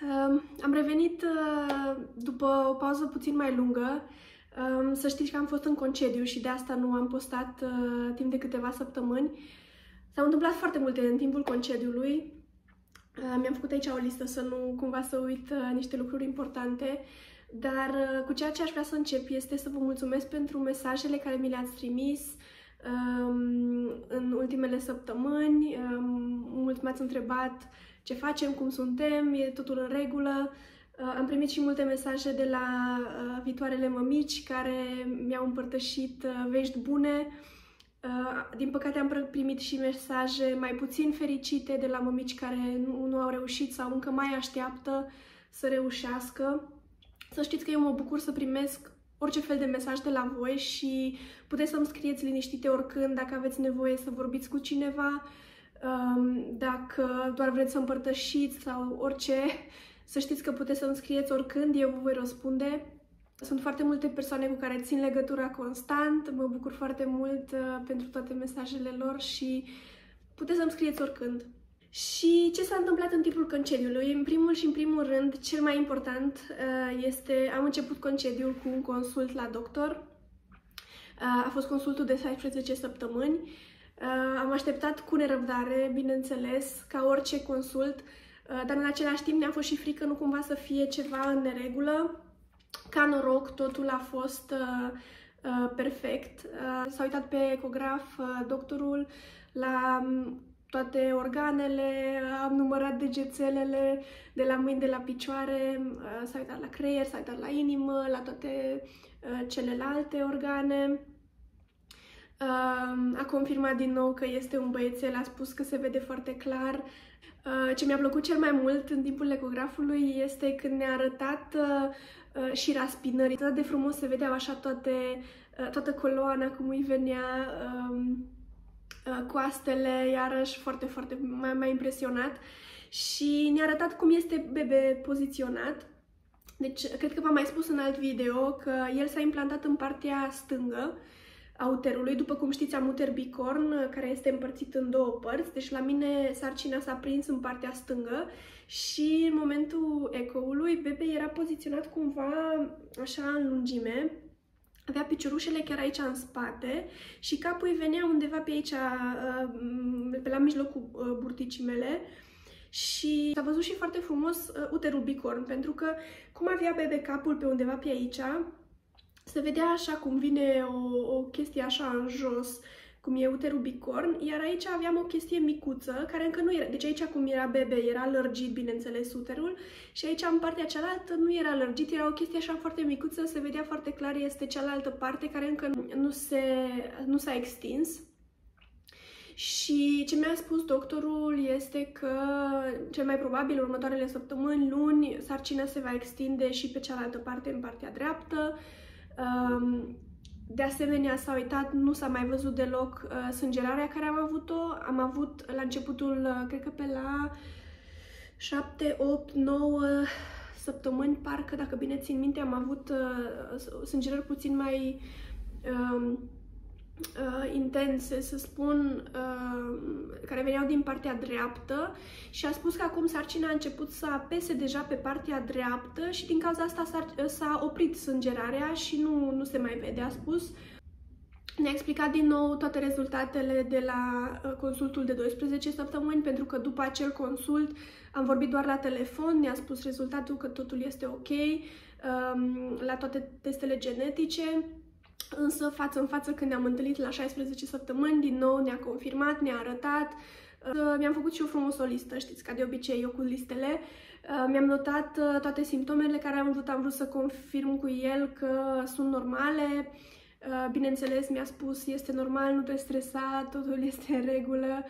Am revenit după o pauză puțin mai lungă. Să știți că am fost în concediu și de asta nu am postat timp de câteva săptămâni. S-au întâmplat foarte multe în timpul concediului. Mi-am făcut aici o listă să nu cumva să uit niște lucruri importante. Dar cu ceea ce aș vrea să încep este să vă mulțumesc pentru mesajele care mi le-ați trimis în ultimele săptămâni. Mulți m-ați întrebat ce facem, cum suntem, e totul în regulă. Am primit și multe mesaje de la viitoarele mămici care mi-au împărtășit vești bune. Din păcate am primit și mesaje mai puțin fericite de la mămici care nu au reușit sau încă mai așteaptă să reușească. Să știți că eu mă bucur să primesc orice fel de mesaj de la voi și puteți să-mi scrieți liniștite oricând, dacă aveți nevoie să vorbiți cu cineva, dacă doar vreți să împărtășiți sau orice, să știți că puteți să-mi scrieți oricând, eu vă voi răspunde. Sunt foarte multe persoane cu care țin legătura constant, mă bucur foarte mult pentru toate mesajele lor și puteți să-mi scrieți oricând. Și ce s-a întâmplat în timpul concediului? În primul rând, cel mai important este, am început concediul cu un consult la doctor. A fost consultul de 16 săptămâni. Am așteptat cu nerăbdare, bineînțeles, ca orice consult, dar în același timp ne-a fost și frică nu cumva să fie ceva în neregulă. Ca noroc, totul a fost perfect. S-a uitat pe ecograf doctorul la toate organele, am numărat degețelele de la mâini, de la picioare, s-a uitat la creier, s-a uitat la inimă, la toate celelalte organe. A confirmat din nou că este un băiețel, a spus că se vede foarte clar. Ce mi-a plăcut cel mai mult în timpul ecografului este când ne-a arătat și raspinării. Atât de frumos se vedeau așa toată coloana, cum îi venea, coastele, iarăși foarte m-a impresionat și ne-a arătat cum este bebe poziționat. Deci, cred că v-am mai spus în alt video că el s-a implantat în partea stângă a uterului. După cum știți, am uter bicorn, care este împărțit în două părți. Deci, la mine, sarcina s-a prins în partea stângă și în momentul ecoului, bebe era poziționat cumva așa în lungime. Avea piciorușele chiar aici în spate și capul îi venea undeva pe aici, pe la mijlocul burticii mele. Și s-a văzut și foarte frumos uterul bicorn, pentru că cum avea bebe capul pe undeva pe aici, se vedea așa cum vine o chestie așa în jos, cum e uterul bicorn, iar aici aveam o chestie micuță, care încă nu era. Deci aici cum era bebe, era lărgit, bineînțeles, uterul, și aici în partea cealaltă nu era lărgit, era o chestie așa foarte micuță, se vedea foarte clar, este cealaltă parte care încă nu s-a extins. Și ce mi-a spus doctorul este că cel mai probabil în următoarele săptămâni, luni, sarcina se va extinde și pe cealaltă parte, în partea dreaptă. De asemenea, s-a uitat, nu s-a mai văzut deloc sângerarea care am avut-o. Am avut la începutul, cred că pe la 7, 8, 9 săptămâni, parcă, dacă bine țin minte, am avut sângerări puțin mai intense, să spun, care veneau din partea dreaptă și a spus că acum sarcina a început să apese deja pe partea dreaptă și din cauza asta s-a oprit sângerarea și nu se mai vede, a spus. Ne-a explicat din nou toate rezultatele de la consultul de 12 săptămâni, pentru că după acel consult am vorbit doar la telefon, ne-a spus rezultatul că totul este ok, la toate testele genetice. Însă, față în față, când ne-am întâlnit la 16 săptămâni, din nou ne-a confirmat, ne-a arătat. Mi-am făcut și eu frumos o listă, știți, ca de obicei eu cu listele. Mi-am notat toate simptomele care am vrut să confirm cu el că sunt normale. Bineînțeles, mi-a spus, este normal, nu te stresa, totul este în regulă.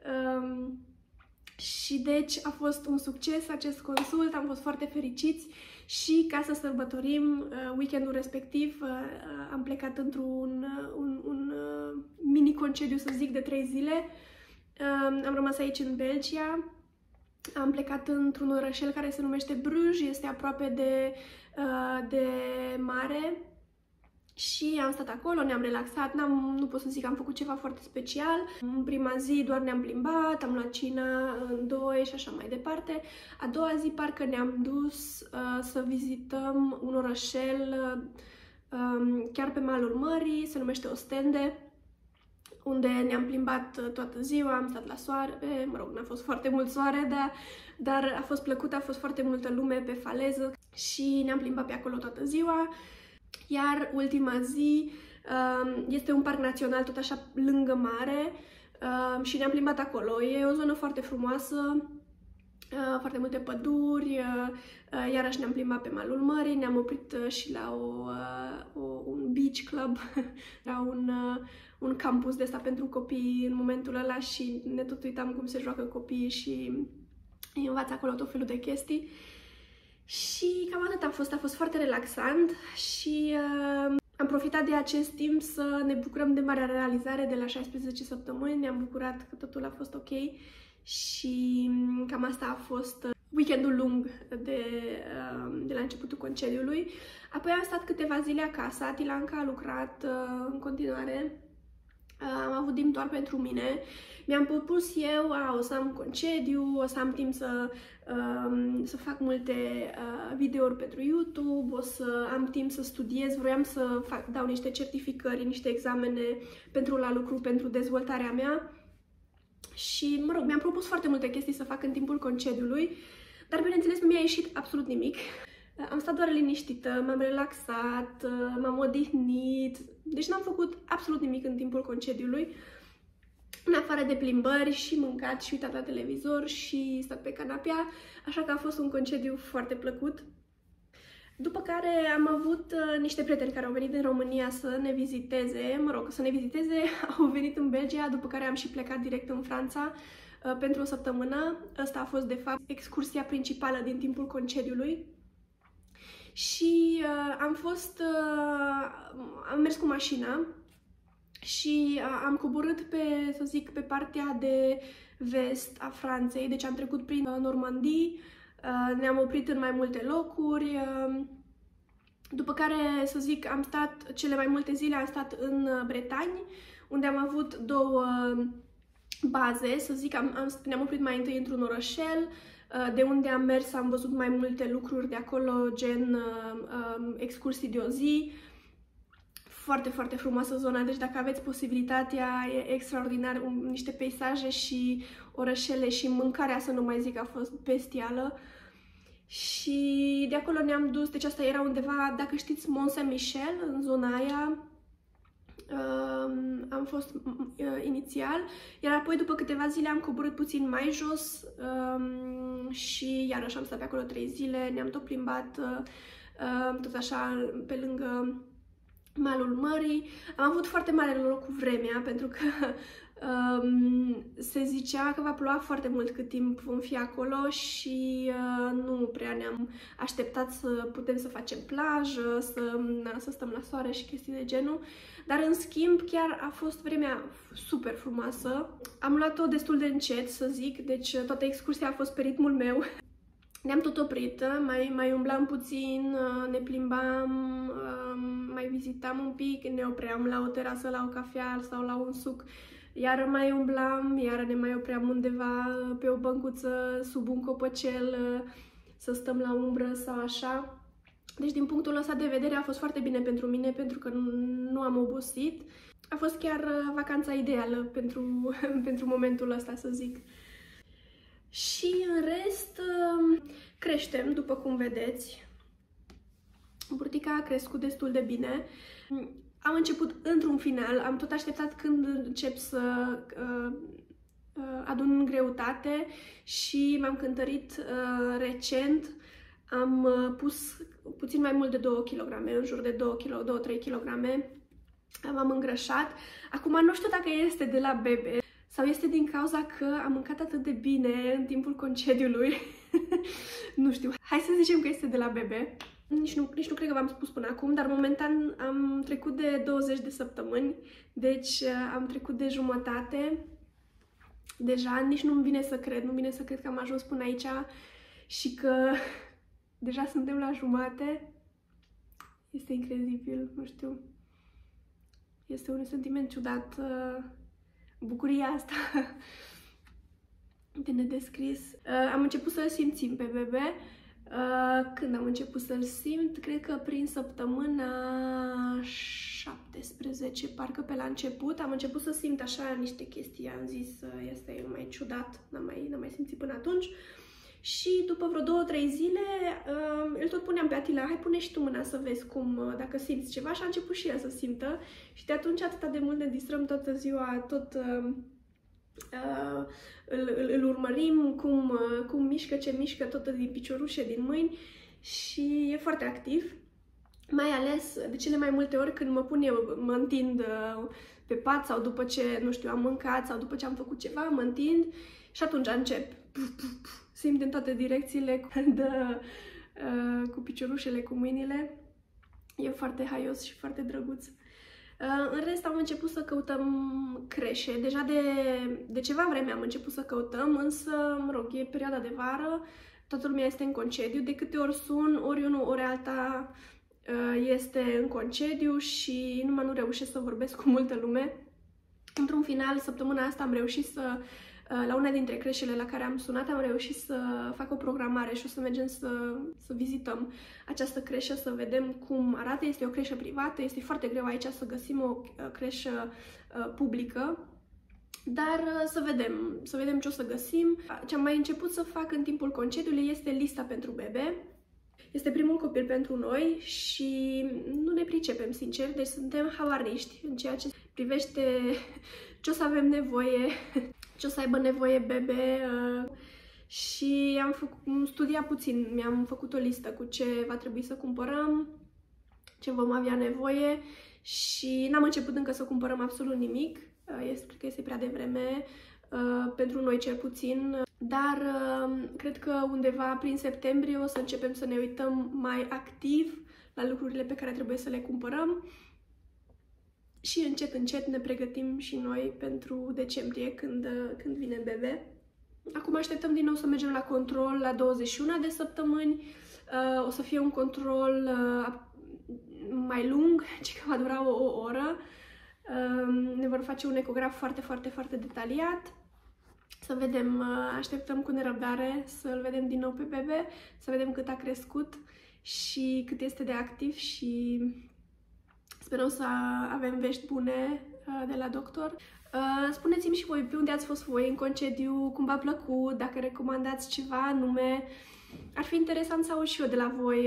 Și deci a fost un succes acest consult, am fost foarte fericiți și ca să sărbătorim weekendul respectiv am plecat într-un mini concediu, să zic, de 3 zile. Am rămas aici în Belgia, am plecat într-un orășel care se numește Bruges, este aproape de mare Și am stat acolo, ne-am relaxat, nu pot să zic că am făcut ceva foarte special. În prima zi doar ne-am plimbat, am luat cina în doi și așa mai departe. A doua zi parcă ne-am dus să vizităm un orășel chiar pe malul mării, se numește Ostende, unde ne-am plimbat toată ziua, am stat la soare, mă rog, n-a fost foarte mult soare, dar a fost plăcut, a fost foarte multă lume pe faleză și ne-am plimbat pe acolo toată ziua. Iar ultima zi este un parc național tot așa lângă mare și ne-am plimbat acolo. E o zonă foarte frumoasă, foarte multe păduri, iarăși ne-am plimbat pe malul mării, ne-am oprit și la un beach club, la un campus de ăsta pentru copii în momentul ăla și ne tot uitam cum se joacă copiii și îi învață acolo tot felul de chestii. Și cam atât a fost foarte relaxant și am profitat de acest timp să ne bucurăm de marea realizare de la 16 săptămâni, ne-am bucurat că totul a fost ok și cam asta a fost weekendul lung de la începutul concediului. Apoi am stat câteva zile acasă, Atilanca a lucrat în continuare, am avut timp doar pentru mine. Mi-am propus eu, o să am concediu, o să am timp să fac multe videouri pentru YouTube, o să am timp să studiez, vroiam să dau niște certificări, niște examene pentru la lucru, pentru dezvoltarea mea. Și, mă rog, mi-am propus foarte multe chestii să fac în timpul concediului, dar, bineînțeles, nu mi-a ieșit absolut nimic. Am stat doar liniștită, m-am relaxat, m-am odihnit, deci n-am făcut absolut nimic în timpul concediului, în afară de plimbări și mâncat și uitat la televizor și stat pe canapea, așa că a fost un concediu foarte plăcut. După care am avut niște prieteni care au venit din România să ne viziteze, au venit în Belgia, după care am și plecat direct în Franța pentru o săptămână. Asta a fost, de fapt, excursia principală din timpul concediului. Și am mers cu mașina și am coborât pe partea de vest a Franței, deci am trecut prin Normandie, ne-am oprit în mai multe locuri, după care, am stat cele mai multe zile, am stat în Bretagne, unde am avut două baze, ne-am oprit mai întâi într-un orășel, de unde am mers, am văzut mai multe lucruri de acolo, gen excursii de o zi. Foarte, foarte frumoasă zona, deci dacă aveți posibilitatea, e extraordinar, niște peisaje și orășele și mâncarea, să nu mai zic, a fost bestială. Și de acolo ne-am dus, deci asta era undeva, dacă știți, Mont Saint-Michel, în zona aia, am fost inițial, iar apoi după câteva zile am coborât puțin mai jos și iarăși am stat pe acolo 3 zile, ne-am tot plimbat tot așa pe lângă malul mării. Am avut foarte mare noroc cu vremea, pentru că se zicea că va ploua foarte mult cât timp vom fi acolo și nu prea ne-am așteptat să putem să facem plajă, să stăm la soare și chestii de genul. Dar, în schimb, chiar a fost vremea super frumoasă. Am luat-o destul de încet, să zic, deci toată excursia a fost pe ritmul meu. Ne-am tot oprit, mai umblam puțin, ne plimbam, mai vizitam un pic, ne opream la o terasă, la o cafea sau la un suc, iar mai umblam, iar ne mai opream undeva pe o băncuță sub un copăcel să stăm la umbră sau așa. Deci, din punctul ăsta de vedere, a fost foarte bine pentru mine, pentru că nu am obosit. A fost chiar vacanța ideală pentru momentul ăsta, să zic. Și în rest, creștem, după cum vedeți. Burtica a crescut destul de bine. Am început într-un final, am tot așteptat când încep să adun greutate și m-am cântărit recent. Am pus puțin mai mult de 2 kg, în jur de 2-3 kg. M-am îngrășat. Acum nu știu dacă este de la bebe sau este din cauza că am mâncat atât de bine în timpul concediului. Nu știu. Hai să zicem că este de la bebe. Nici nu cred că v-am spus până acum, dar momentan am trecut de 20 de săptămâni, deci am trecut de jumătate. Deja nici nu-mi vine să cred că am ajuns până aici și că deja suntem la jumate. Este incredibil, nu știu. Este un sentiment ciudat, bucuria asta de nedescris. Am început să-l simțim pe bebe. Când am început să-l simt, cred că prin săptămâna 17, parcă pe la început, am început să simt așa niște chestii. Am zis, asta e mai ciudat, n-am mai simțit până atunci. Și după vreo 2-3 zile, îl tot puneam pe Atila, hai pune și tu mâna să vezi cum, dacă simți ceva, și a început și el să simtă. Și de atunci atât de mult ne distrăm toată ziua, îl urmărim, cum mișcă, ce mișcă, tot din piciorușe, din mâini, și e foarte activ. Mai ales, de cele mai multe ori, când mă întind pe pat sau după ce, nu știu, am mâncat sau după ce am făcut ceva, mă întind și atunci încep. Simt din toate direcțiile, cu piciorușele, cu mâinile. E foarte haios și foarte drăguț. În rest am început să căutăm creșe. Deja de ceva vreme am început să căutăm, însă, mă rog, e perioada de vară, toată lumea este în concediu. De câte ori sun, ori unul, ori alta este în concediu și numai nu reușesc să vorbesc cu multă lume. Într-un final, săptămâna asta am reușit la una dintre creșele la care am sunat, am reușit să fac o programare și o să mergem să vizităm această creșă, să vedem cum arată. Este o creșă privată, este foarte greu aici să găsim o creșă publică, dar să vedem ce o să găsim. Ce am mai început să fac în timpul concediului este lista pentru bebe. Este primul copil pentru noi și nu ne pricepem, sincer, deci suntem habarniști în ceea ce privește ce o să avem nevoie, ce o să aibă nevoie bebe, și am studiat puțin, mi-am făcut o listă cu ce va trebui să cumpărăm, ce vom avea nevoie, și n-am început încă să cumpărăm absolut nimic, cred că este prea devreme, pentru noi cel puțin, dar cred că undeva prin septembrie o să începem să ne uităm mai activ la lucrurile pe care trebuie să le cumpărăm și încet, încet ne pregătim și noi pentru decembrie, când vine bebe. Acum așteptăm din nou să mergem la control la 21 de săptămâni. O să fie un control mai lung, ce că va dura o oră. Ne vor face un ecograf foarte, foarte, foarte detaliat. Să vedem, așteptăm cu nerăbdare să-l vedem din nou pe bebe, să vedem cât a crescut și cât este de activ, și sperăm să avem vești bune de la doctor. Spuneți-mi și voi pe unde ați fost voi în concediu, cum v-a plăcut, dacă recomandați ceva anume. Ar fi interesant să aud și eu de la voi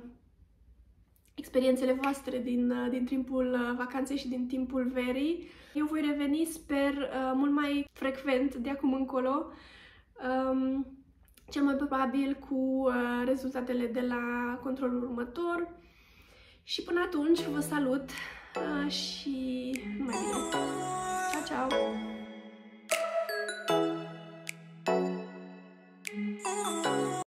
experiențele voastre din timpul vacanței și din timpul verii. Eu voi reveni, sper, mult mai frecvent de acum încolo, cel mai probabil cu rezultatele de la controlul următor. Și până atunci vă salut și numai bine!